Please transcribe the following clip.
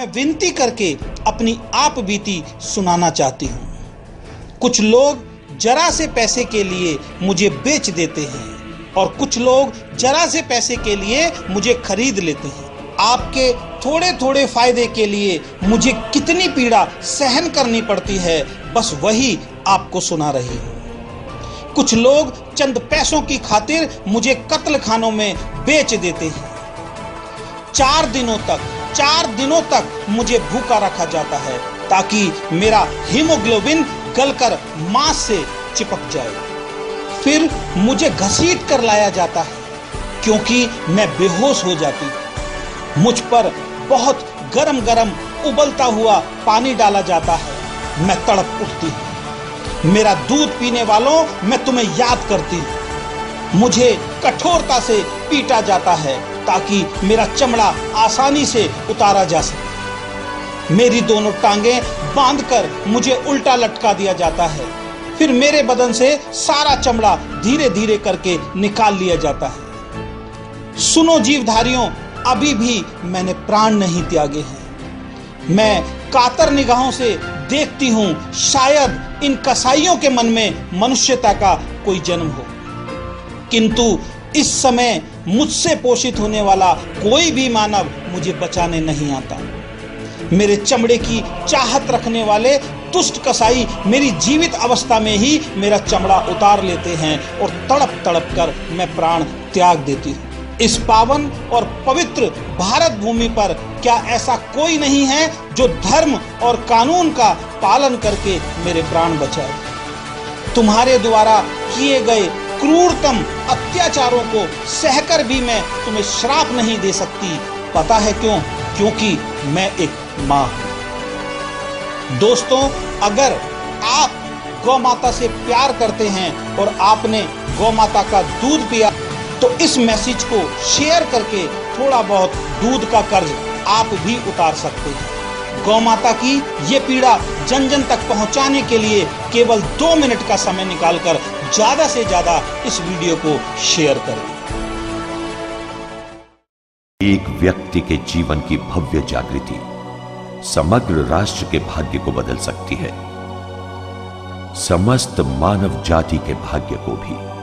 विनती करके अपनी आप बीती सुनाना चाहती हूँ। कुछ लोग जरा से पैसे के लिए मुझे बेच देते हैं और कुछ लोग जरा से पैसे के लिए मुझे खरीद लेते हैं। आपके थोड़े थोड़े फायदे के लिए मुझे कितनी पीड़ा सहन करनी पड़ती है, बस वही आपको सुना रही हूँ। कुछ लोग चंद पैसों की खातिर मुझे कत्ल खानों में बेच देते हैं। 4 दिनों तक मुझे भूखा रखा जाता है ताकि मेरा हीमोग्लोबिन गलकर मांस से चिपक जाए। फिर मुझे घसीट कर लाया जाता है क्योंकि मैं बेहोश हो जाती हूँ। मुझ पर बहुत गरम गरम उबलता हुआ पानी डाला जाता है। मैं तड़प उठती हूँ। मेरा दूध पीने वालों, मैं तुम्हें याद करती हूँ। मुझे कठोरता से पीटा जाता है ताकि मेरा चमड़ा आसानी से उतारा जा सके। मेरी दोनों टांगें बांधकर मुझे उल्टा लटका दिया जाता है। फिर मेरे बदन से सारा चमड़ा धीरे धीरे करके निकाल लिया जाता है। सुनो जीवधारियों, अभी भी मैंने प्राण नहीं त्यागे हैं। मैं कातर निगाहों से देखती हूं, शायद इन कसाईयों के मन में मनुष्यता का कोई जन्म हो, किंतु इस समय मुझसे पोषित होने वाला कोई भी मानव मुझे बचाने नहीं आता। मेरे चमड़े की चाहत रखने वाले दुष्ट कसाई मेरी जीवित अवस्था में ही मेरा चमड़ा उतार लेते हैं और तड़प तड़प कर मैं प्राण त्याग देती हूँ। इस पावन और पवित्र भारत भूमि पर क्या ऐसा कोई नहीं है जो धर्म और कानून का पालन करके मेरे प्राण बचाए? तुम्हारे द्वारा किए गए क्रूरतम अत्याचारों को सहकर भी मैं तुम्हें श्राप नहीं दे सकती। पता है क्यों? क्योंकि मैं एक माँ हूँ। दोस्तों, अगर आप गौ माता से प्यार करते हैं और आपने गौ माता का दूध पिया तो इस मैसेज को शेयर करके थोड़ा बहुत दूध का कर्ज आप भी उतार सकते हैं। गौ माता की ये पीड़ा जन जन तक पहुंचाने के लिए केवल 2 मिनट का समय निकालकर ज्यादा से ज्यादा इस वीडियो को शेयर करें। एक व्यक्ति के जीवन की भव्य जागृति समग्र राष्ट्र के भाग्य को बदल सकती है, समस्त मानव जाति के भाग्य को भी।